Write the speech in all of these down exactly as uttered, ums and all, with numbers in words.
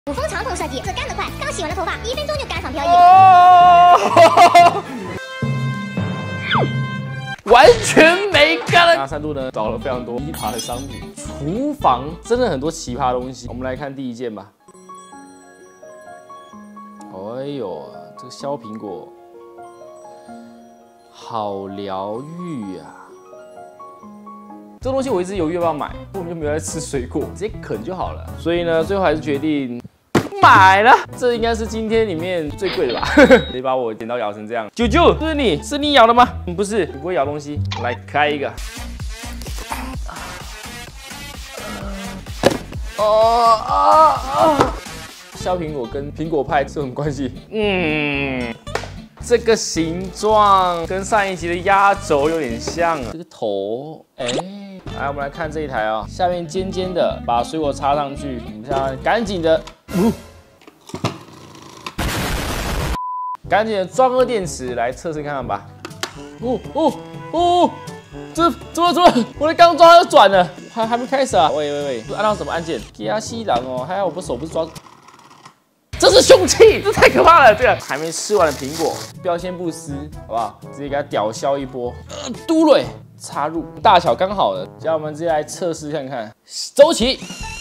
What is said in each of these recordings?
古风长筒设计，是干得快，刚洗完的头发一分钟就干爽飘逸。 哦，完全没干了。那三度呢，找了非常多奇葩的商品，厨房真的很多奇葩的东西。我们来看第一件吧。哎呦，这个削苹果，好疗愈啊！这东西我一直犹豫要不要买，我们就没有在吃水果，直接啃就好了。所以呢，最后还是决定买了。这应该是今天里面最贵的吧？你把我剪刀咬成这样，啾啾，是你是你咬的吗？嗯，不是，你不会咬东西。来开一个。哦啊啊！削苹果跟苹果派是什么关系？嗯。这个形状跟上一集的压轴有点像啊，这个头，哎、欸，来我们来看这一台啊、喔，下面尖尖的，把水果插上去，我们现在赶紧的，呃、赶紧的装个电池来测试看看吧。哦哦哦，这怎么怎么，我的刚装它就转了，还还没开始啊？喂喂喂，按到什么按键？加西郎哦，还好我不手不是抓。这是凶器，这太可怕了！这个还没吃完的苹果，标签不撕，好不好？直接给它屌削一波，呃，嘟嘞，插入，大小刚好的。接下来我们直接来测试看看，走起！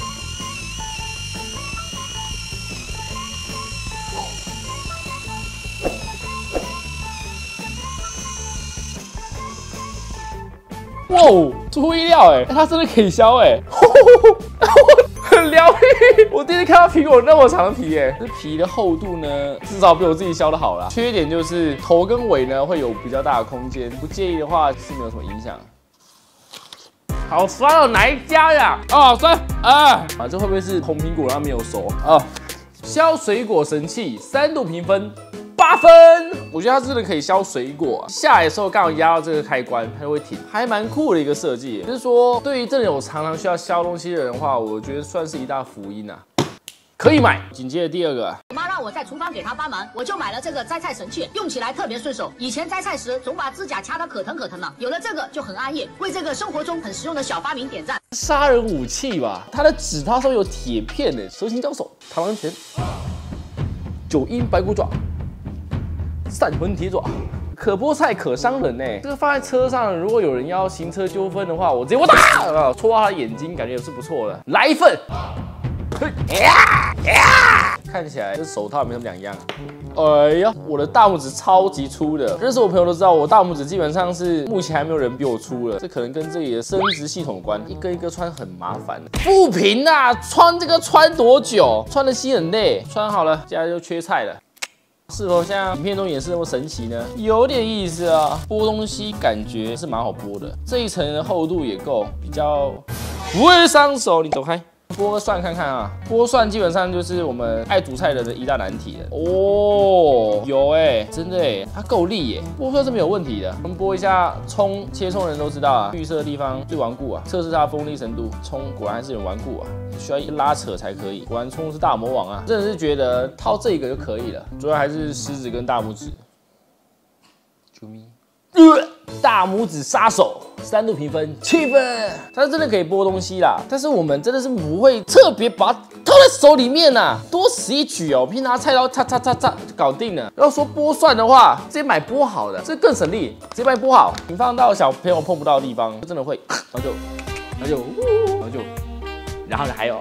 哇，出乎意料哎，它真的可以削哎！很疗愈，我第一次看到苹果那么长的皮耶，这皮的厚度呢，至少比我自己削的好啦。缺点就是头跟尾呢会有比较大的空间，不介意的话是没有什么影响。好酸哦，哪一家呀？哦，酸啊！啊，这会不会是红苹果它没有熟啊？削水果神器，三度评分。八分，我觉得它真的可以削水果、啊。下来的时候刚好压到这个开关，它就会停，还蛮酷的一个设计。就是说，对于这种常常需要削东西的人的话，我觉得算是一大福音啊，可以买。紧接着第二个、啊， 我妈让我在厨房给她帮忙，我就买了这个摘菜神器，用起来特别顺手。以前摘菜时总把指甲掐得可疼可疼的，有了这个就很安逸。为这个生活中很实用的小发明点赞。 杀人武器吧，它的指套上面有铁片的，蛇形交手，螳螂拳，九阴白骨爪。散魂铁爪，可菠菜可伤人呢、欸。这个放在车上，如果有人要行车纠纷的话，我直接我打，啊，戳到他的眼睛，感觉也是不错的。来一份，呀呀，看起来这手套也没什么两样。哎呀，我的大拇指超级粗的，认识我朋友都知道，我大拇指基本上是目前还没有人比我粗了。这可能跟这里的生殖系统有关，一根一根穿很麻烦。不平啊，穿这个穿多久？穿的心很累，穿好了，接下来就缺菜了。是否像影片中演示那么神奇呢？有点意思啊，剥东西感觉是蛮好剥的，这一层的厚度也够，比较不会伤手。你走开，剥个蒜看看啊。剥蒜基本上就是我们爱煮菜的人的一大难题了。哦，有哎、欸，真的哎、欸，它够力耶、欸，剥蒜是没有问题的。我们剥一下葱，切葱的人都知道啊，绿色的地方最顽固啊，测试它的锋利程度。葱果然还是很顽固啊。需要一拉扯才可以，果然葱是大魔王啊！真的是觉得套这个就可以了，主要还是食指跟大拇指。啾咪，呃，大拇指杀手，三度评分七分，它是真的可以剥东西啦，但是我们真的是不会特别把它套在手里面呐、啊，多此一举哦。平常拿菜刀擦擦擦擦就搞定了。要说剥蒜的话，直接买剥好的，这更省力，直接帮你剥好，你放到小朋友碰不到的地方，真的会，然后就，然后就，然后就。然后呢，还有，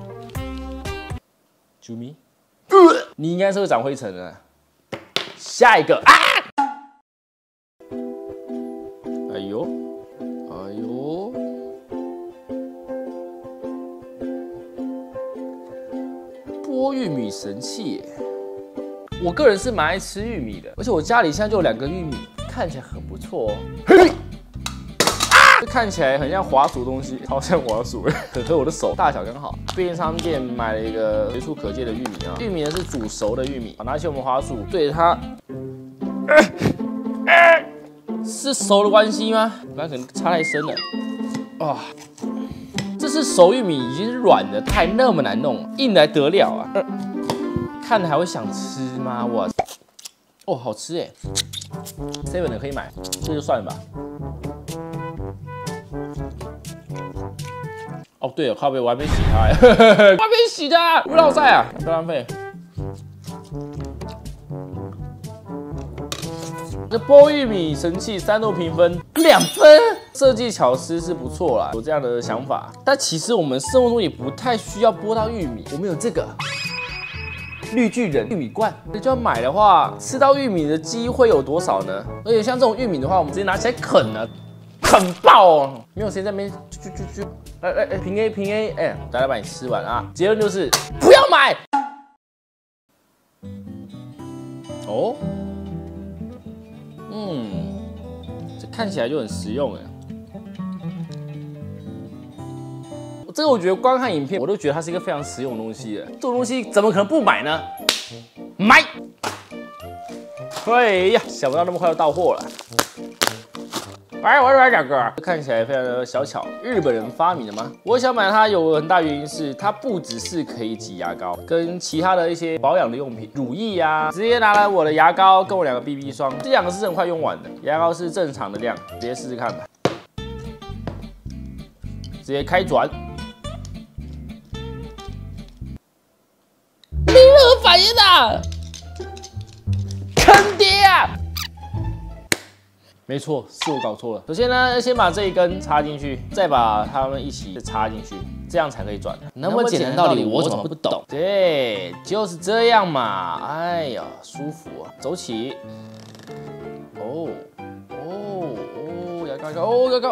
啾咪，呃，你应该是会长灰尘的。下一个啊！哎呦，哎呦，剥玉米神器耶！我个人是蛮爱吃玉米的，而且我家里现在就有两个玉米，看起来很不错哦。嘿。这看起来很像滑鼠的东西，好像滑鼠，可可我的手大小刚好。便利商店买了一个随处可见的玉米啊，玉米呢是煮熟的玉米，好，拿起我们滑鼠对着它，呃呃，是熟的关系吗？我刚可能插太深了，啊，这是熟玉米已经是软的，它还那么难弄，硬来得了啊！呃、看了还会想吃吗？我，哦，好吃哎 ，seven 的可以买，这就算了吧。 哦，对了，靠背我还没洗它哎，我还没洗它，不浪晒啊，不浪费。这波玉米神器三度评分两分，设计巧思是不错啦，有这样的想法。但其实我们生活中也不太需要剥到玉米，我们有这个绿巨人玉米罐，你就要买的话，吃到玉米的机会有多少呢？而且像这种玉米的话，我们直接拿起来啃了，啃爆哦，没有时间在那边啾啾啾，来来来，平 A 平 A， 哎，大家把你吃完啊！结论就是不要买。哦。嗯，这看起来就很实用哎。这个我觉得光看影片，我都觉得它是一个非常实用的东西了。这种东西怎么可能不买呢？买！哎呀，想不到那么快就到货了。哎，我来两个，看起来非常的小巧。日本人发明的吗？我想买它有很大原因是它不只是可以挤牙膏，跟其他的一些保养的用品，乳液啊，直接拿来我的牙膏跟我两个 B B 霜，这两个是很快用完的。牙膏是正常的量，直接试试看吧。直接开转，没任何反应啊！坑爹啊！没错，是我搞错了。首先呢，先把这一根插进去，再把它们一起插进去，这样才可以转。那么简单道理，我怎么不懂？对，就是这样嘛。哎呀，舒服啊！走起。哦哦哦，牙膏牙膏哦牙膏。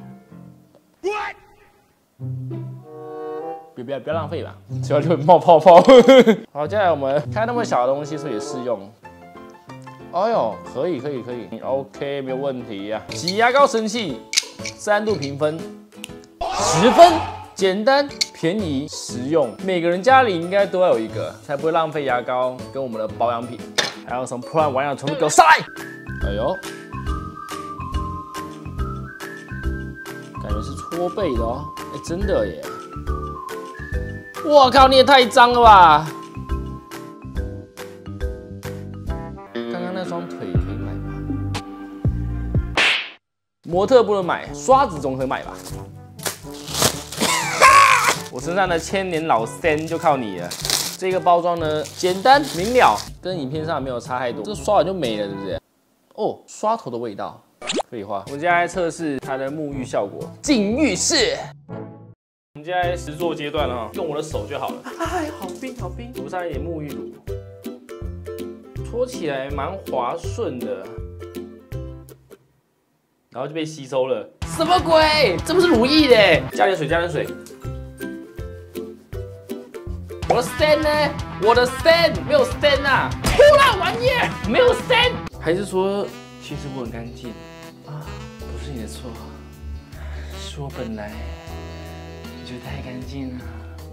别不要不要浪费吧，只要就会冒泡泡。好，接下来我们开那么小的东西，是不是也适用？哎呦，可以可以可以 ，OK， 没有问题呀、啊。挤牙膏神器，三度评分，十分，简单、便宜、实用，每个人家里应该都要有一个，才不会浪费牙膏跟我们的保养品。还有什么破烂玩意全部给我上来！哎呦，感觉是搓背的哦，哎，真的耶！我靠，你也太脏了吧！刚刚那双腿可以买吗？模特不能买，刷子总可以买吧？我身上的千年老森就靠你了。这个包装呢，简单明了，跟影片上没有差太多。这个刷完就没了，对不对？哦，刷头的味道。废话，我们接下来测试它的沐浴效果。进浴室。我们现在实作阶段了哈，用我的手就好了。哎，好冰好冰，涂上一点沐浴乳，搓起来蛮滑顺的，然后就被吸收了。什么鬼？这不是乳液的？加点水，加点水。我的 stand 呢？我的 stand 没有 stand 啊！破烂玩意儿，没有 stand。还是说，其实我很干净啊？不是你的错，是我本来。就太干净了。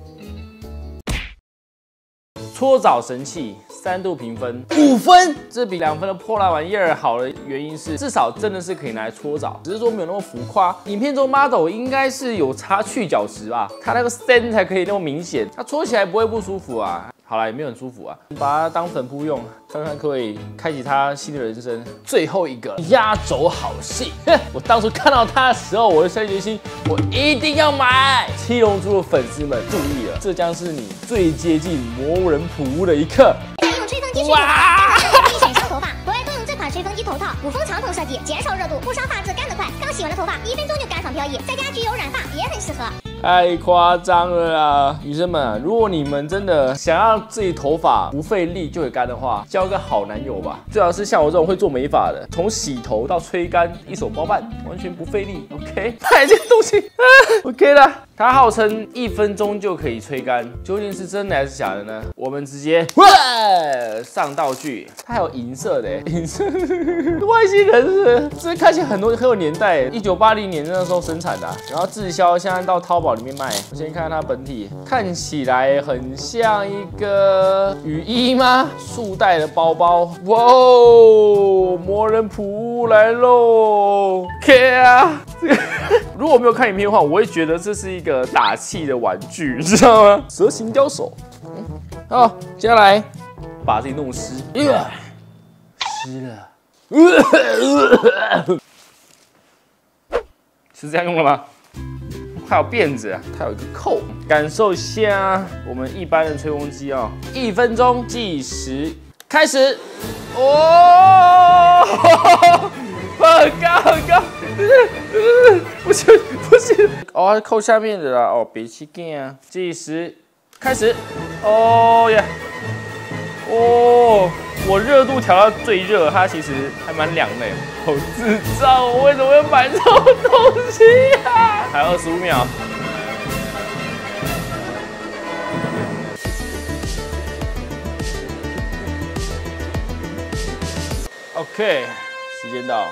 搓澡神器三度评分五分，这比两分的破烂玩意儿好的原因是，至少真的是可以拿来搓澡，只是说没有那么浮夸。影片中 model 应该是有擦去角质吧，它那个森才可以那么明显，它搓起来不会不舒服啊。好啦，也没有很舒服啊，把它当粉扑用，看看可不可以开启它新的人生。最后一个压轴好戏，我当初看到它的时候，我就下定决心，我一定要买。七龙珠的粉丝们注意了，这将是你最接近魔人普乌的一刻。 用吹风机吹头发，可以选烧头发。国外都用这款吹风机头套，五锋长筒设计，减少热度，不伤发质，干得快。刚洗完的头发一分钟就干爽飘逸，在家焗油染发也很适合。 太夸张了啦！女生们，如果你们真的想要自己头发不费力就会干的话，交个好男友吧。最好是像我这种会做美发的，从洗头到吹干一手包办，完全不费力。OK， 买这个东西啊 ，OK 啦。它号称一分钟就可以吹干，究竟是真的还是假的呢？我们直接哇上道具，它还有银色的，银色外星人是，这看起来很多很有年代，一九八零年那时候生产的、啊，然后滞销，现在到淘宝里面卖。我先看看它本体，看起来很像一个雨衣吗？束带的包包。哇哦，魔人普乌来喽 ！OK 啊，这个如果我没有看影片的话，我会觉得这是一个打气的玩具，你知道吗？蛇形刁手。嗯、好，接下来把自己弄湿，呃、湿了。呃、是这样用的吗？ 还有辫子啊，它有一个扣。感受一下我们一般的吹风机啊，一分钟计时开始。哦，很高很高，不行不行，哦，扣下面的啦，哦，别去干啊，计时开始。哦耶，哦。 我热度调到最热，它其实还蛮凉的，好智障！我为什么会买这种东西呀？还有二十五秒。OK， 时间到，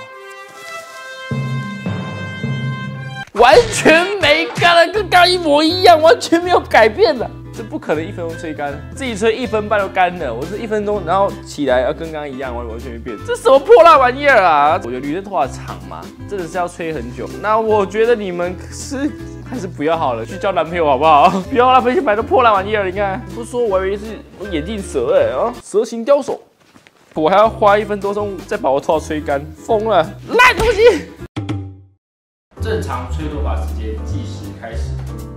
完全没干了，跟刚一模一样，完全没有改变的。 这不可能一分钟吹干，自己吹一分半就干了。我是一分钟，然后起来要跟刚刚一样，完完全没变。这什么破烂玩意儿啊！我觉得女生头发长嘛，真的是要吹很久。那我觉得你们是还是不要好了，去交男朋友好不好？不要浪费钱买这破烂玩意儿。你看，不说我以为是我眼镜蛇哎、欸、啊，蛇形刁手，我还要花一分多钟再把我头发吹干，疯了，烂东西！正常吹头发时间计时开始。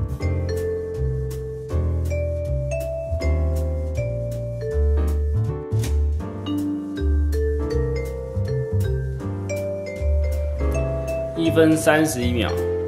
一分三十一秒。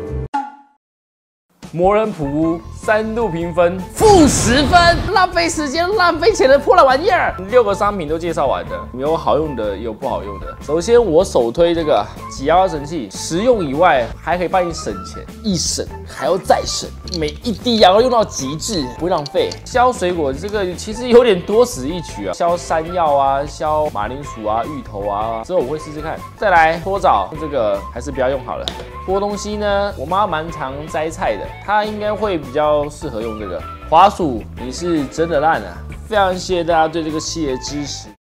魔人普屋三度评分，负十分，浪费时间、浪费钱的破烂玩意儿。六个商品都介绍完了，有好用的，也有不好用的。首先，我首推这个挤压神器，实用以外还可以帮你省钱，一省还要再省，每一滴牙膏用到极致，不会浪费。削水果这个其实有点多此一举啊，削山药啊，削马铃薯啊、芋头啊，之后我会试试看。再来脱枣，这个还是不要用好了。剥东西呢，我妈蛮常摘菜的。 它应该会比较适合用这个滑鼠，你是真的烂啊！非常谢谢大家对这个系列支持。